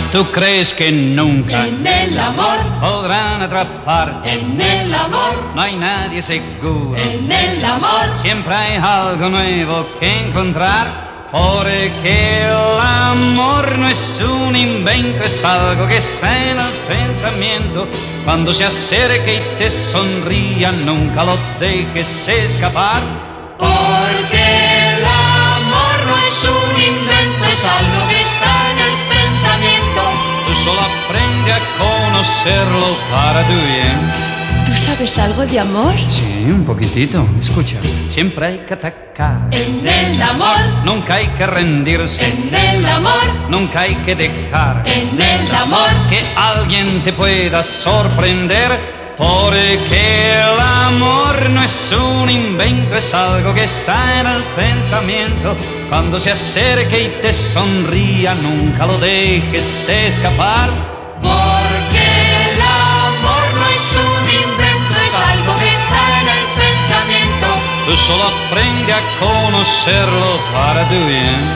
¿Tú crees que nunca En el amor, podrán atraparte? en el amor, No hay nadie seguro, en el amor, siempre hay algo nuevo que encontrar. Porque el amor no es un invento, es algo que está en el pensamiento. Cuando se acerque y te sonría, nunca lo dejes escapar. porque el amor no es un invento, es algo que está en el pensamiento. Tú solo aprende a conocerlo para tu bien. ¿Tú sabes algo de amor? Sí, un poquitito. Escucha. Siempre hay que atacar. En el amor, Nunca hay que rendirse. en el amor, Nunca hay que dejar en el amor, que alguien te pueda sorprender. Porque el amor no es un invento, es algo que está en el pensamiento. Cuando se acerque y te sonría, nunca lo dejes escapar. porque el amor no es un invento, es algo que está en el pensamiento. Tú solo aprende a conocerlo para tu bien.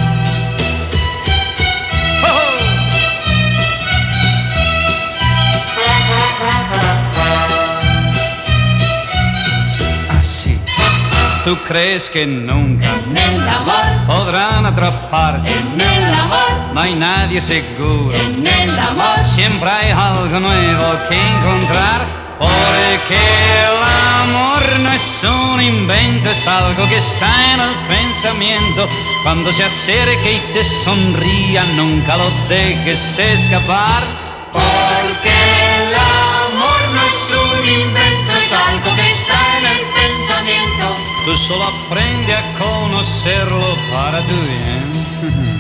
Así. ¿Tú crees que nunca En el amor, podrán atraparte? en el amor, No hay nadie seguro, en el amor, siempre hay algo nuevo que encontrar. Porque el amor no es un invento, es algo que está en el pensamiento. Cuando se acerque y te sonría, nunca lo dejes escapar. porque el amor no es un invento, es algo que está en el pensamiento. Tú solo aprende a conocerlo para tu bien.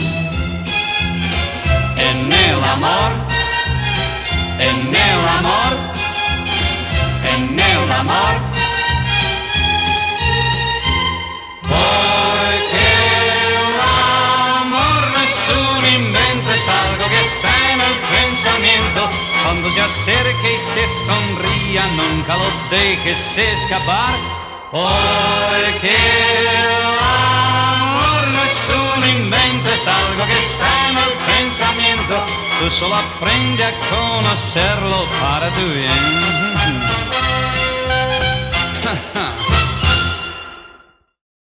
En el amor, en el amor, en el amor. Porque el amor no es un invento, es algo que está en el pensamiento. Cuando se acerque y te sonría, nunca lo dejes escapar. Porque el amor no es un invento, es algo que está en el pensamiento. Tú solo aprende a conocerlo para tu bien.